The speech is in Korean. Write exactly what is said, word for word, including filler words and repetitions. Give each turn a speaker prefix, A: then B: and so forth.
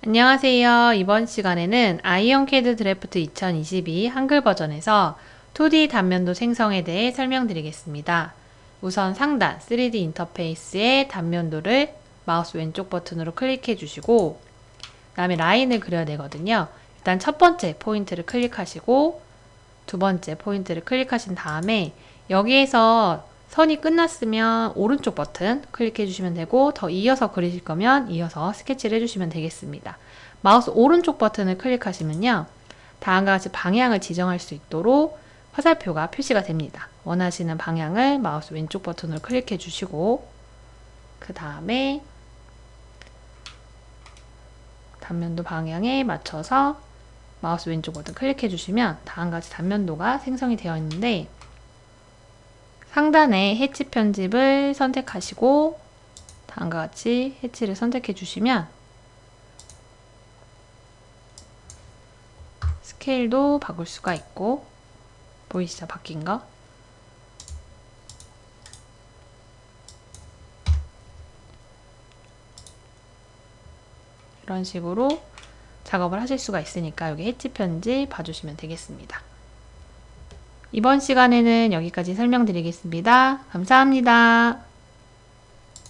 A: 안녕하세요. 이번 시간에는 아이언캐드 드래프트 이천이십이 한글 버전에서 투디 단면도 생성에 대해 설명드리겠습니다. 우선 상단 쓰리디 인터페이스의 단면도를 마우스 왼쪽 버튼으로 클릭해 주시고 그 다음에 라인을 그려내거든요. 일단 첫 번째 포인트를 클릭하시고 두 번째 포인트를 클릭하신 다음에 여기에서 선이 끝났으면 오른쪽 버튼 클릭해 주시면 되고 더 이어서 그리실 거면 이어서 스케치를 해주시면 되겠습니다. 마우스 오른쪽 버튼을 클릭하시면요. 다음과 같이 방향을 지정할 수 있도록 화살표가 표시가 됩니다. 원하시는 방향을 마우스 왼쪽 버튼으로 클릭해 주시고 그 다음에 단면도 방향에 맞춰서 마우스 왼쪽 버튼 클릭해 주시면 다음과 같이 단면도가 생성이 되어 있는데 상단에 해치 편집을 선택하시고 다음과 같이 해치를 선택해 주시면 스케일도 바꿀 수가 있고 보이시죠? 바뀐 거? 이런 식으로 작업을 하실 수가 있으니까 여기 해치 편집 봐주시면 되겠습니다. 이번 시간에는 여기까지 설명드리겠습니다. 감사합니다.